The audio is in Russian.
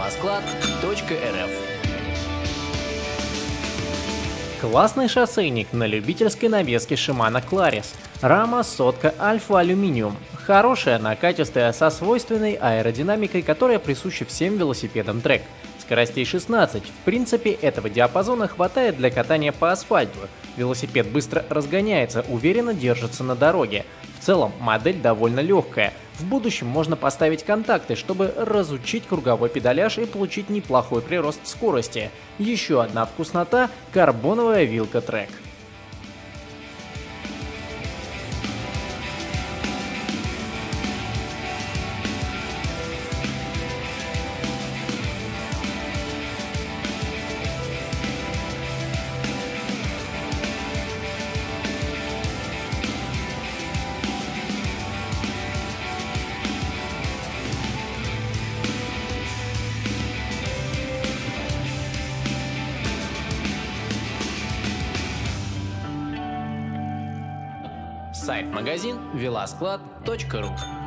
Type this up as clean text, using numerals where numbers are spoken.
velosklad.rf. Классный шоссейник на любительской навеске Shimano Claris. Рама сотка Alpha Aluminium. Хорошая, накатистая, со свойственной аэродинамикой, которая присуща всем велосипедам трек. Скоростей 16. В принципе, этого диапазона хватает для катания по асфальту. Велосипед быстро разгоняется, уверенно держится на дороге. В целом, модель довольно легкая. В будущем можно поставить контакты, чтобы разучить круговой педаляж и получить неплохой прирост скорости. Еще одна вкуснота – карбоновая вилка трек. Сайт-магазин velosklad.ru.